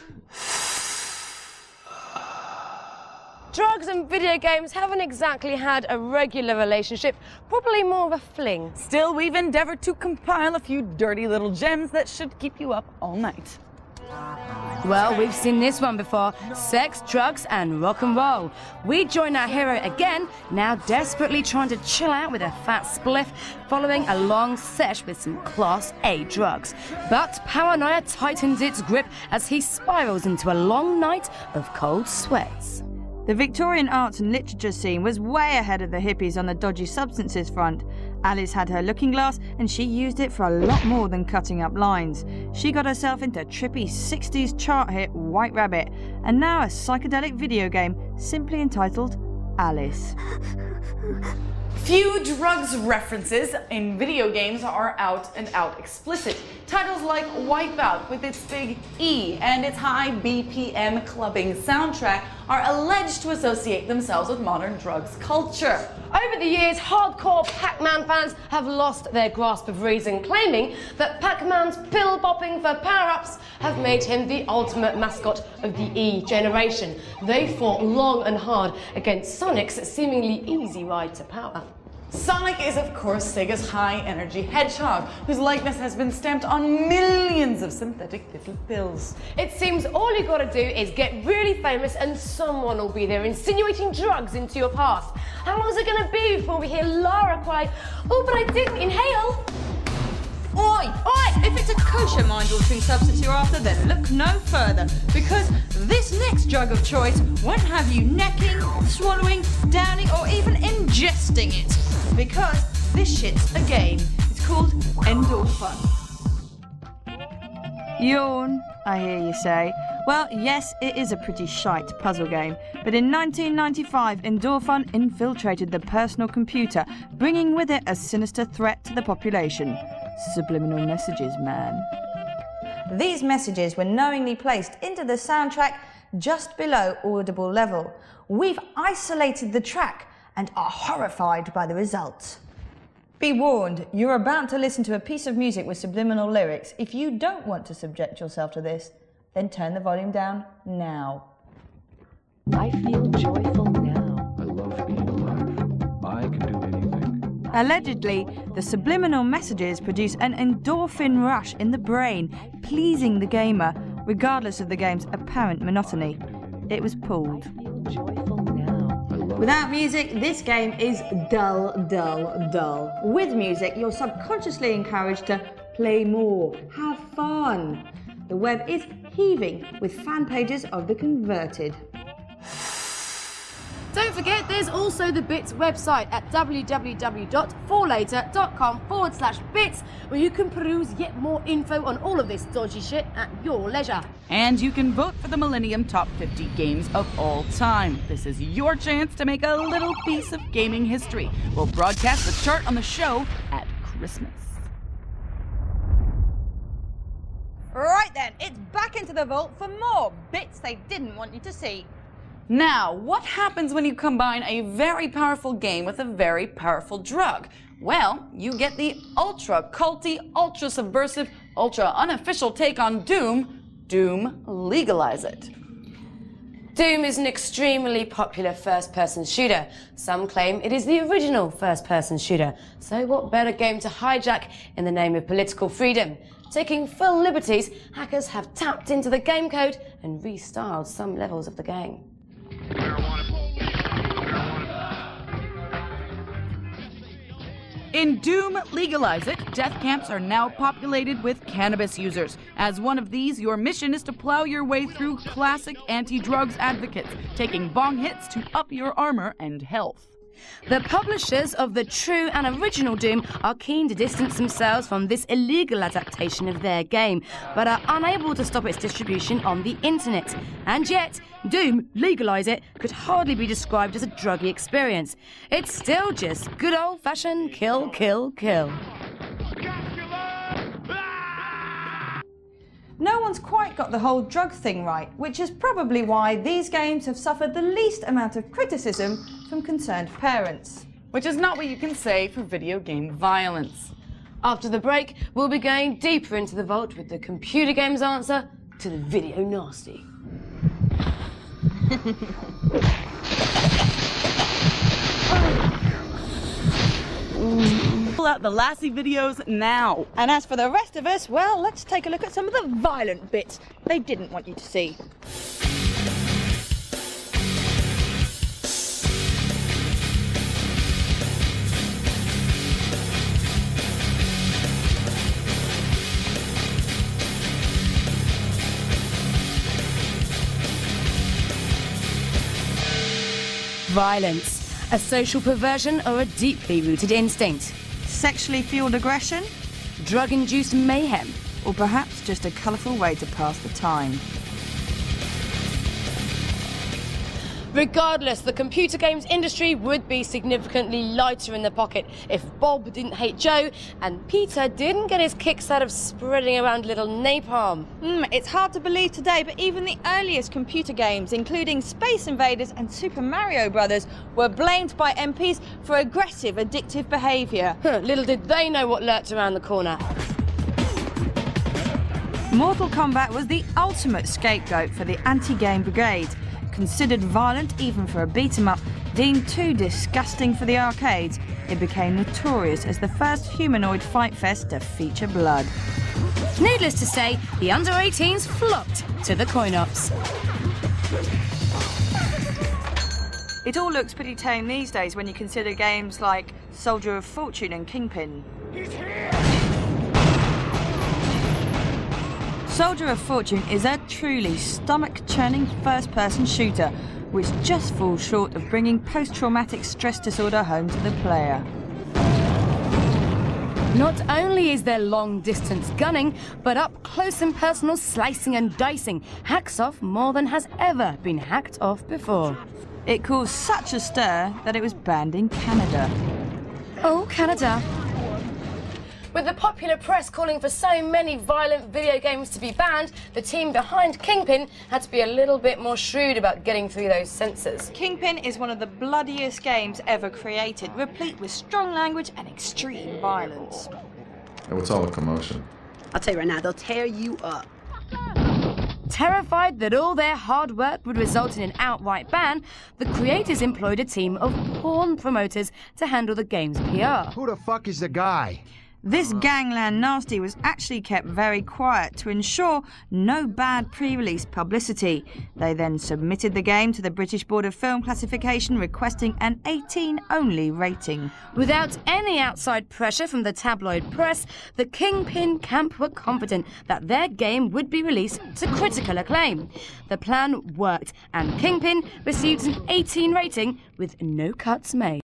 Drugs and video games haven't exactly had a regular relationship, probably more of a fling. Still, we've endeavored to compile a few dirty little gems that should keep you up all night. Well, we've seen this one before. Sex, drugs, and rock and roll. We join our hero again, now desperately trying to chill out with a fat spliff, following a long sesh with some Class A drugs. But paranoia tightens its grip as he spirals into a long night of cold sweats. The Victorian arts and literature scene was way ahead of the hippies on the dodgy substances front. Alice had her looking glass and she used it for a lot more than cutting up lines. She got herself into trippy 60s chart hit White Rabbit and now a psychedelic video game simply entitled Alice. Few drugs references in video games are out and out explicit. Titles like Wipeout with its big E and its high BPM clubbing soundtrack are alleged to associate themselves with modern drugs culture. Over the years, hardcore Pac-Man fans have lost their grasp of reason, claiming that Pac-Man's pill-popping for power-ups have made him the ultimate mascot of the E generation. They fought long and hard against Sonic's seemingly easy ride to power. Sonic is, of course, Sega's high-energy hedgehog, whose likeness has been stamped on millions of synthetic little pills. It seems all you gotta do is get really famous and someone will be there insinuating drugs into your past. How long is it gonna be before we hear Lara cry, "Oh, but I didn't inhale"? Oi! Oi! If it's a kosher mind-altering substance you're after, then look no further, because this next drug of choice won't have you necking, swallowing, downing, or even ingesting it. Because this shit's a game. It's called Endorfun. Yawn, I hear you say. Well, yes, it is a pretty shite puzzle game, but in 1995, Endorfun infiltrated the personal computer, bringing with it a sinister threat to the population. Subliminal messages, man. These messages were knowingly placed into the soundtrack just below audible level. We've isolated the track and are horrified by the results. Be warned, you're about to listen to a piece of music with subliminal lyrics. If you don't want to subject yourself to this, then turn the volume down now. I feel joyful now. I love being alive. I can do anything. Allegedly, the subliminal messages produce an endorphin rush in the brain, pleasing the gamer, regardless of the game's apparent monotony. It was pulled. Without music, this game is dull, dull, dull. With music, you're subconsciously encouraged to play more, have fun. The web is heaving with fan pages of the converted. Don't forget, there's also the Bits website at www.forlater.com/bits, where you can peruse yet more info on all of this dodgy shit at your leisure. And you can vote for the Millennium Top 50 Games of All Time. This is your chance to make a little piece of gaming history. We'll broadcast the chart on the show at Christmas. Right then, it's back into the vault for more bits they didn't want you to see. Now, what happens when you combine a very powerful game with a very powerful drug? Well, you get the ultra culty, ultra subversive, ultra unofficial take on Doom, Doom Legalize It. Doom is an extremely popular first-person shooter. Some claim it is the original first-person shooter. So what better game to hijack in the name of political freedom? Taking full liberties, hackers have tapped into the game code and restyled some levels of the game. In Doom Legalize It, death camps are now populated with cannabis users. As one of these, your mission is to plow your way through classic anti-drugs advocates, taking bong hits to up your armor and health. The publishers of the true and original Doom are keen to distance themselves from this illegal adaptation of their game, but are unable to stop its distribution on the internet. And yet, Doom Legalize It could hardly be described as a druggy experience. It's still just good old-fashioned kill, kill, kill. No one's quite got the whole drug thing right, which is probably why these games have suffered the least amount of criticism from concerned parents. Which is not what you can say for video game violence. After the break, we'll be going deeper into the vault with the computer games answer, to the video nasty. Pull out the Lassie videos now. And as for the rest of us, well, let's take a look at some of the violent bits they didn't want you to see. Violence, a social perversion or a deeply rooted instinct. Sexually fueled aggression? Drug-induced mayhem. Or perhaps just a colourful way to pass the time. Regardless, the computer games industry would be significantly lighter in the pocket if Bob didn't hate Joe and Peter didn't get his kicks out of spreading around little napalm. It's hard to believe today, but even the earliest computer games, including Space Invaders and Super Mario Brothers, were blamed by MPs for aggressive, addictive behaviour. Little did they know what lurked around the corner. Mortal Kombat was the ultimate scapegoat for the anti-game brigade. Considered violent even for a beat-em-up, deemed too disgusting for the arcades, it became notorious as the first humanoid fight fest to feature blood. Needless to say, the under-18s flocked to the coin-ops. It all looks pretty tame these days when you consider games like Soldier of Fortune and Kingpin. Soldier of Fortune is a truly stomach-churning first-person shooter, which just falls short of bringing post-traumatic stress disorder home to the player. Not only is there long-distance gunning, but up-close and personal slicing and dicing hacks off more than has ever been hacked off before. It caused such a stir that it was banned in Canada. Oh, Canada. With the popular press calling for so many violent video games to be banned, the team behind Kingpin had to be a little bit more shrewd about getting through those censors. Kingpin is one of the bloodiest games ever created, replete with strong language and extreme violence. Hey, what's all the commotion? I'll tell you right now, they'll tear you up. Terrified that all their hard work would result in an outright ban, the creators employed a team of porn promoters to handle the game's PR. Who the fuck is the guy? This gangland nasty was actually kept very quiet to ensure no bad pre-release publicity. They then submitted the game to the British Board of Film Classification requesting an 18-only rating. Without any outside pressure from the tabloid press, the Kingpin camp were confident that their game would be released to critical acclaim. The plan worked, and Kingpin received an 18 rating with no cuts made.